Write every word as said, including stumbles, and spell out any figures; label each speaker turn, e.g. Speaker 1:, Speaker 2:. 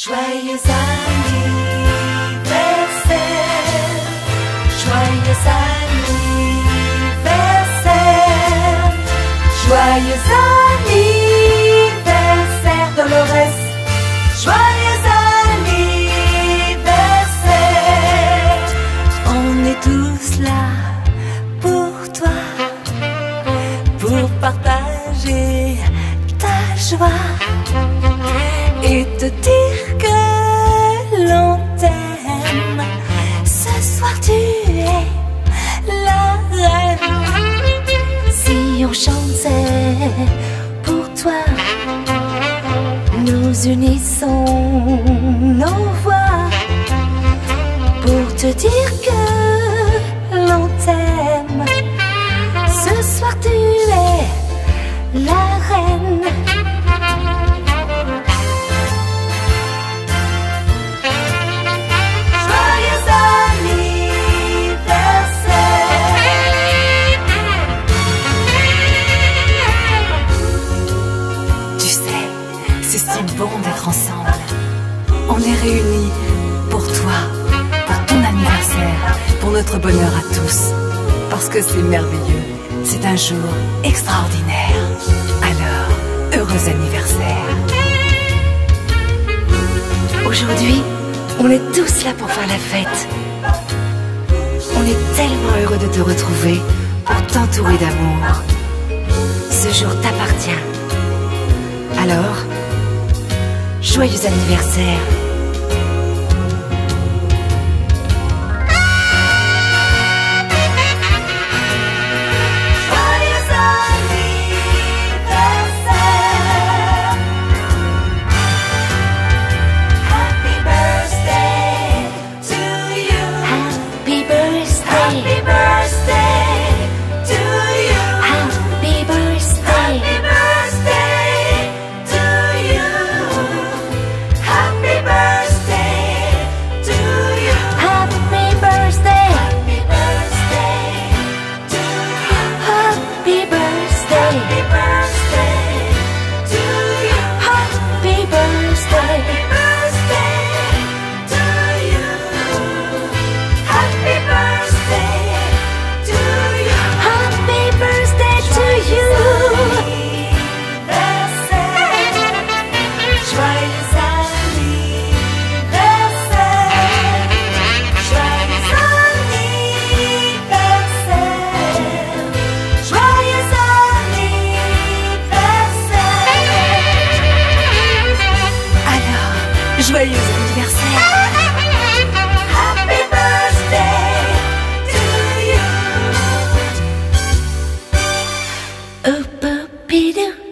Speaker 1: Joyeux anniversaire, joyeux anniversaire, joyeux anniversaire Dolores, joyeux anniversaire. On est tous là pour toi, pour partager ta joie et te dire que l'on t'aime. Ce soir tu es la reine. Si on chantait pour toi, nous unissons nos voix pour te dire que l'on t'aime. Ce soir tu es la reine. D'être ensemble. On est réunis pour toi, pour ton anniversaire, pour notre bonheur à tous. Parce que c'est merveilleux, c'est un jour extraordinaire. Alors, heureux anniversaire. Aujourd'hui, on est tous là pour faire la fête. On est tellement heureux de te retrouver pour t'entourer d'amour. Ce jour t'appartient. Alors, joyeux anniversaire. Joyeux anniversaire. Happy birthday to you. Oh, Poupidou.